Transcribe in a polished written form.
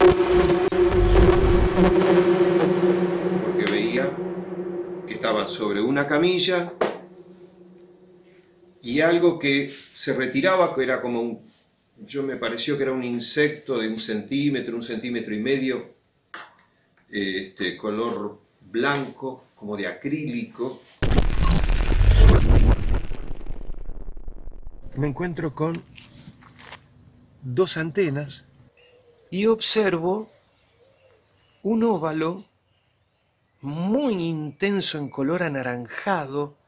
porque veía que estaba sobre una camilla y algo que se retiraba, que era como un, yo me pareció que era un insecto de un centímetro y medio, color blanco, como de acrílico. Me encuentro con dos antenas y observo un óvalo muy intenso en color anaranjado,